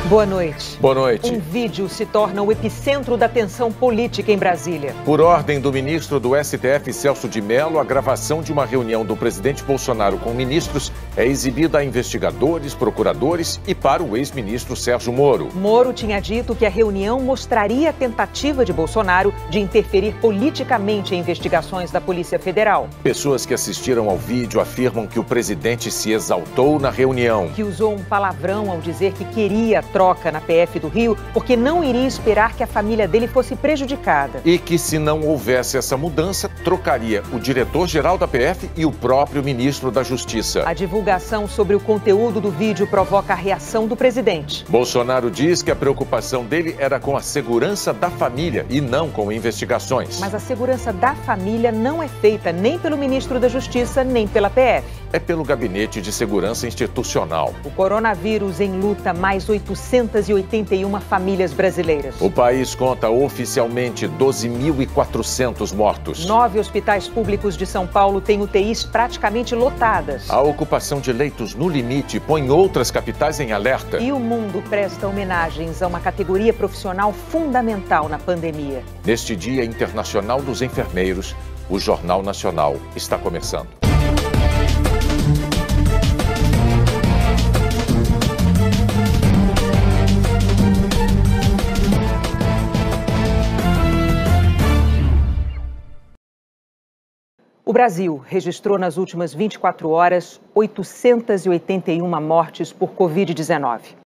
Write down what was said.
Boa noite. Boa noite. Um vídeo se torna o epicentro da tensão política em Brasília. Por ordem do ministro do STF, Celso de Mello, a gravação de uma reunião do presidente Bolsonaro com ministros é exibida a investigadores, procuradores e para o ex-ministro Sérgio Moro. Moro tinha dito que a reunião mostraria a tentativa de Bolsonaro de interferir politicamente em investigações da Polícia Federal. Pessoas que assistiram ao vídeo afirmam que o presidente se exaltou na reunião. Que usou um palavrão ao dizer que queria troca na PF do Rio porque não iria esperar que a família dele fosse prejudicada. E que se não houvesse essa mudança, trocaria o diretor-geral da PF e o próprio ministro da Justiça. A divulgação sobre o conteúdo do vídeo provoca a reação do presidente. Bolsonaro diz que a preocupação dele era com a segurança da família e não com investigações. Mas a segurança da família não é feita nem pelo ministro da Justiça, nem pela PF. É pelo Gabinete de Segurança Institucional. O coronavírus enluta mais 881 famílias brasileiras. O país conta oficialmente 12.400 mortos. 9 hospitais públicos de São Paulo têm UTIs praticamente lotadas. A ocupação de leitos no limite põe outras capitais em alerta. E o mundo presta homenagens a uma categoria profissional fundamental na pandemia. Neste Dia Internacional dos Enfermeiros, o Jornal Nacional está começando. O Brasil registrou nas últimas 24 horas 881 mortes por Covid-19.